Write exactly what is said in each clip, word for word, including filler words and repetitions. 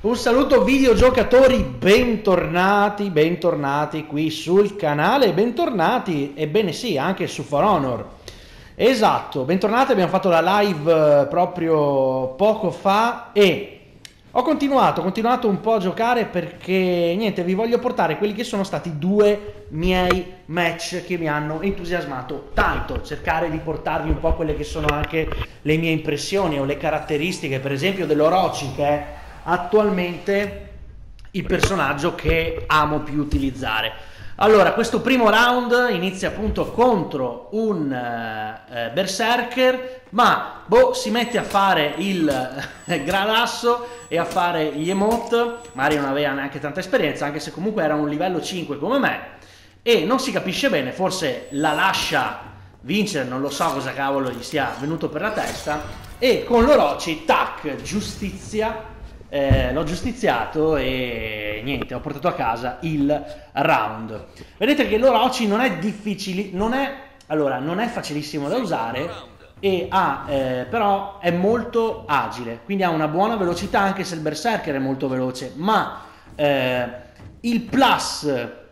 Un saluto videogiocatori, bentornati, bentornati qui sul canale, bentornati, ebbene sì, anche su For Honor. Esatto, bentornati, abbiamo fatto la live eh, proprio poco fa e ho continuato, ho continuato un po' a giocare perché, niente, vi voglio portare quelli che sono stati due miei match che mi hanno entusiasmato tanto, cercare di portarvi un po' quelle che sono anche le mie impressioni o le caratteristiche, per esempio dell'Orochi, che è attualmente il personaggio che amo più utilizzare. Allora, questo primo round inizia appunto contro un uh, berserker, ma boh, si mette a fare il uh, gradasso e a fare gli emote, magari non aveva neanche tanta esperienza, anche se comunque era un livello cinque come me, e non si capisce bene, forse la lascia vincere, non lo so cosa cavolo gli sia venuto per la testa, e con l'Orochi, tac, giustizia. Eh, l'ho giustiziato e niente, ho portato a casa il round. Vedete che l'Orochi non è difficile, non è, allora, non è facilissimo da usare e ha, eh, però è molto agile, quindi ha una buona velocità, anche se il berserker è molto veloce, ma eh, il plus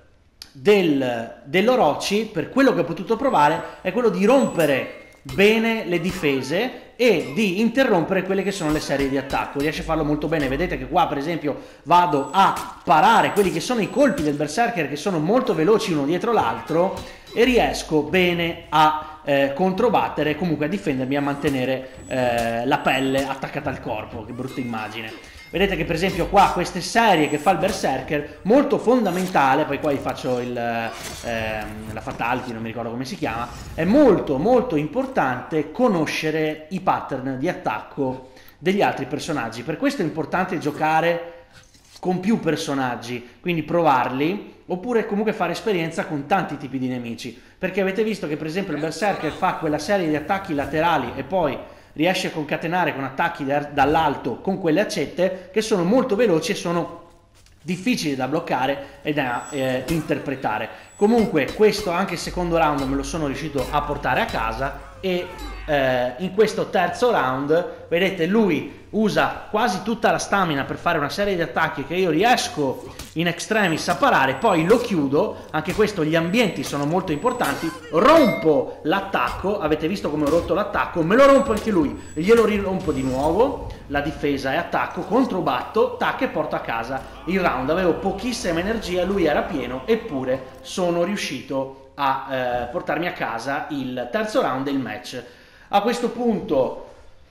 del, dell'Orochi, per quello che ho potuto provare, è quello di rompere bene le difese e di interrompere quelle che sono le serie di attacco. Riesce a farlo molto bene. Vedete che qua per esempio vado a parare quelli che sono i colpi del berserker, che sono molto veloci uno dietro l'altro, e riesco bene a eh, controbattere, comunque a difendermi, a mantenere eh, la pelle attaccata al corpo. Che brutta immagine. Vedete che per esempio qua queste serie che fa il berserker, molto fondamentale, poi qua vi faccio il, ehm, la fatality, non mi ricordo come si chiama, è molto molto importante conoscere i pattern di attacco degli altri personaggi. Per questo è importante giocare con più personaggi, quindi provarli, oppure comunque fare esperienza con tanti tipi di nemici, perché avete visto che per esempio il berserker fa quella serie di attacchi laterali e poi riesce a concatenare con attacchi dall'alto con quelle accette che sono molto veloci e sono difficili da bloccare e da eh, interpretare. Comunque questo, anche il secondo round, me lo sono riuscito a portare a casa e eh, in questo terzo round vedete lui usa quasi tutta la stamina per fare una serie di attacchi che io riesco in extremis a parare, poi lo chiudo. Anche questo, gli ambienti sono molto importanti. Rompo l'attacco, avete visto come ho rotto l'attacco, me lo rompo anche lui, glielo rirompo di nuovo, la difesa e attacco, controbatto, tac, e porto a casa il round. Avevo pochissima energia, lui era pieno, eppure sono riuscito a eh, portarmi a casa il terzo round del match. A questo punto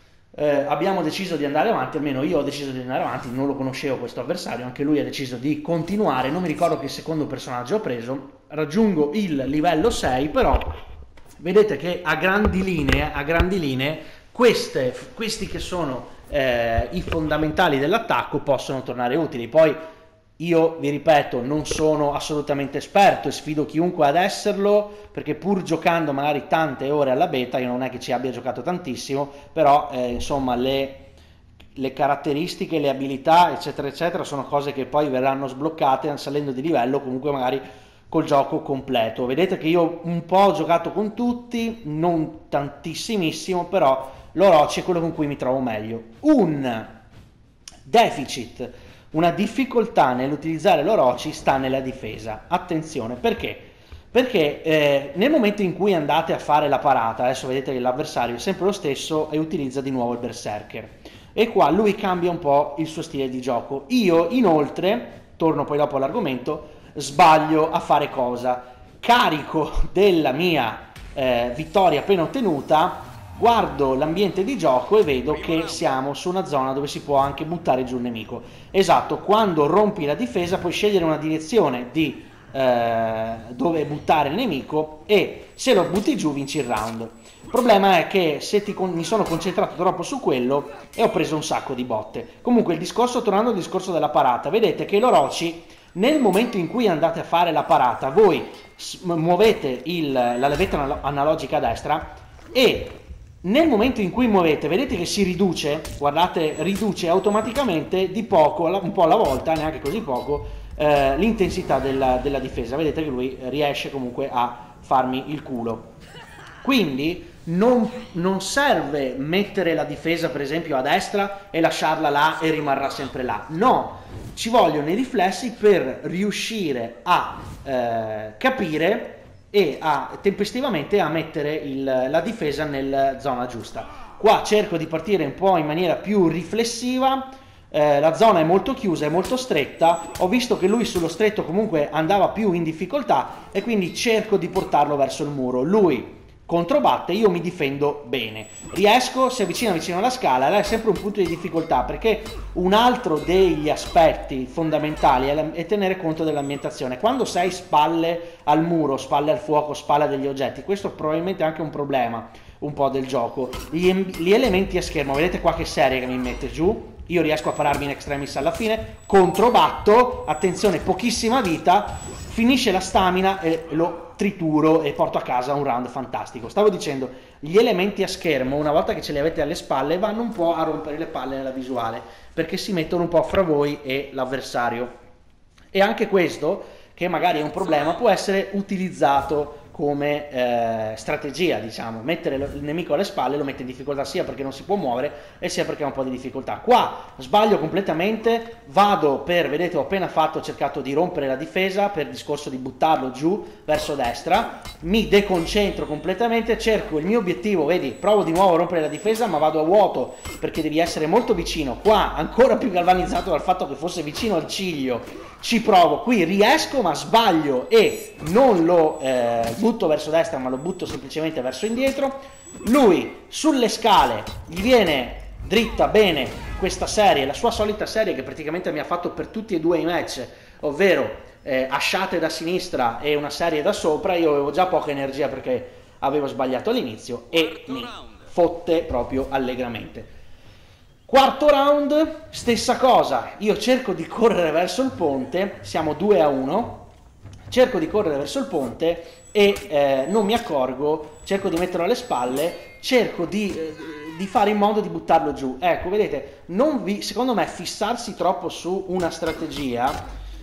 eh, abbiamo deciso di andare avanti, almeno io ho deciso di andare avanti, non lo conoscevo questo avversario, anche lui ha deciso di continuare, non mi ricordo che secondo personaggio ho preso, raggiungo il livello sei, però vedete che a grandi linee, a grandi linee queste, questi che sono eh, i fondamentali dell'attacco possono tornare utili. Poi io vi ripeto, non sono assolutamente esperto e sfido chiunque ad esserlo, perché pur giocando magari tante ore alla beta, io non è che ci abbia giocato tantissimo, però eh, insomma le, le caratteristiche, le abilità eccetera eccetera sono cose che poi verranno sbloccate salendo di livello, comunque magari col gioco completo. Vedete che io un po' ho giocato con tutti, non tantissimissimo, però l'Orochi è quello con cui mi trovo meglio. Un deficit, una difficoltà nell'utilizzare l'Orochi sta nella difesa. Attenzione, perché? Perché eh, nel momento in cui andate a fare la parata, adesso vedete che l'avversario è sempre lo stesso e utilizza di nuovo il berserker, e qua lui cambia un po' il suo stile di gioco. Io inoltre, torno poi dopo all'argomento, sbaglio a fare cosa? Carico della mia eh, vittoria appena ottenuta, guardo l'ambiente di gioco e vedo che siamo su una zona dove si può anche buttare giù il nemico. Esatto, quando rompi la difesa puoi scegliere una direzione di eh, dove buttare il nemico e se lo butti giù vinci il round. Il problema è che se ti con- mi sono concentrato troppo su quello e ho preso un sacco di botte. Comunque il discorso, tornando al discorso della parata, vedete che l'Orochi, nel momento in cui andate a fare la parata, voi muovete il, la levetta analogica a destra e nel momento in cui muovete, vedete che si riduce, guardate, riduce automaticamente di poco, un po' alla volta, neanche così poco, eh, l'intensità della, della difesa. Vedete che lui riesce comunque a farmi il culo. Quindi Non, non serve mettere la difesa per esempio a destra e lasciarla là e rimarrà sempre là, no, ci vogliono i riflessi per riuscire a eh, capire e a tempestivamente a mettere il, la difesa nella zona giusta. Qua cerco di partire un po' in maniera più riflessiva. Eh, la zona è molto chiusa, è molto stretta, ho visto che lui sullo stretto comunque andava più in difficoltà e quindi cerco di portarlo verso il muro. Lui controbatte, io mi difendo bene, riesco, si avvicina vicino alla scala, là è sempre un punto di difficoltà, perché un altro degli aspetti fondamentali è, è tenere conto dell'ambientazione. Quando sei spalle al muro, spalle al fuoco, spalle a degli oggetti, questo probabilmente è anche un problema un po' del gioco. Gli, gli elementi a schermo, vedete qua che serie che mi mette giù, io riesco a pararmi in extremis alla fine, controbatto, attenzione, pochissima vita, finisce la stamina e lo trituro e porto a casa un round fantastico. Stavo dicendo, gli elementi a schermo, una volta che ce li avete alle spalle, vanno un po' a rompere le palle nella visuale, perché si mettono un po' fra voi e l'avversario. E anche questo, che magari è un problema, può essere utilizzato come eh, strategia, diciamo, mettere il nemico alle spalle lo mette in difficoltà sia perché non si può muovere e sia perché ha un po' di difficoltà. Qua sbaglio completamente, vado per, vedete ho appena fatto, ho cercato di rompere la difesa per il discorso di buttarlo giù verso destra, mi deconcentro completamente, cerco il mio obiettivo, vedi, provo di nuovo a rompere la difesa ma vado a vuoto perché devi essere molto vicino, qua ancora più galvanizzato dal fatto che fosse vicino al ciglio, ci provo, qui riesco ma sbaglio e non lo eh, butto verso destra ma lo butto semplicemente verso indietro. Lui sulle scale gli viene dritta bene questa serie, la sua solita serie che praticamente mi ha fatto per tutti e due i match, ovvero eh, asciate da sinistra e una serie da sopra. Io avevo già poca energia perché avevo sbagliato all'inizio e mi fotte proprio allegramente. Quarto round, stessa cosa, io cerco di correre verso il ponte, siamo due a uno, cerco di correre verso il ponte e eh, non mi accorgo, cerco di metterlo alle spalle, cerco di, eh, di fare in modo di buttarlo giù. Ecco, vedete, non vi, secondo me fissarsi troppo su una strategia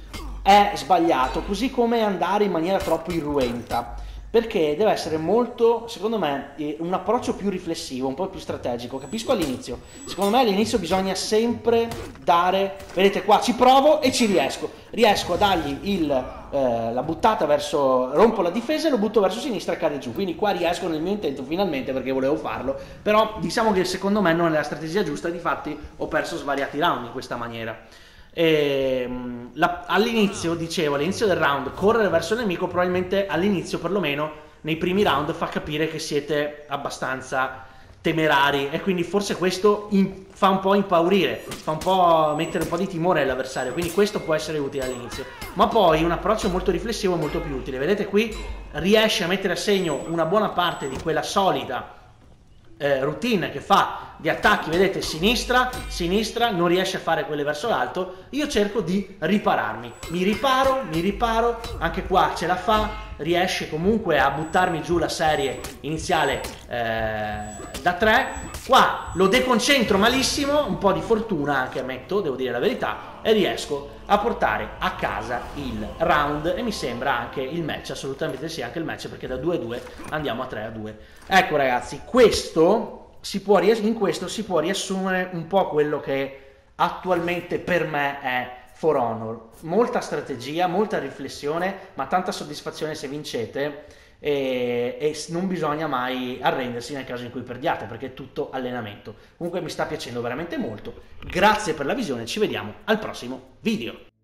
è sbagliato, così come andare in maniera troppo irruenta. Perché deve essere molto, secondo me, un approccio più riflessivo, un po' più strategico. Capisco all'inizio, secondo me all'inizio bisogna sempre dare, vedete qua ci provo e ci riesco, riesco a dargli il, eh, la buttata verso, rompo la difesa e lo butto verso sinistra e cade giù, quindi qua riesco nel mio intento finalmente perché volevo farlo, però diciamo che secondo me non è la strategia giusta, difatti ho perso svariati round in questa maniera. All'inizio dicevo, all'inizio del round correre verso il nemico probabilmente all'inizio perlomeno nei primi round fa capire che siete abbastanza temerari e quindi forse questo in, fa un po' impaurire, fa un po' mettere un po' di timore all'avversario, quindi questo può essere utile all'inizio, ma poi un approccio molto riflessivo è molto più utile. Vedete qui riesce a mettere a segno una buona parte di quella solida Eh, routine che fa di attacchi, vedete sinistra, sinistra, non riesce a fare quelle verso l'alto, io cerco di ripararmi, mi riparo, mi riparo, anche qua ce la fa, riesce comunque a buttarmi giù la serie iniziale eh, da tre, qua lo deconcentro malissimo, un po' di fortuna anche ammetto, devo dire la verità, e riesco a portare a casa il round e mi sembra anche il match, assolutamente sì, anche il match perché da due a due andiamo a tre a due. Ecco ragazzi, questo si può, in questo si può riassumere un po' quello che attualmente per me è For Honor. Molta strategia, molta riflessione, ma tanta soddisfazione se vincete e, e non bisogna mai arrendersi nel caso in cui perdiate perché è tutto allenamento. Comunque mi sta piacendo veramente molto. Grazie per la visione, ci vediamo al prossimo video.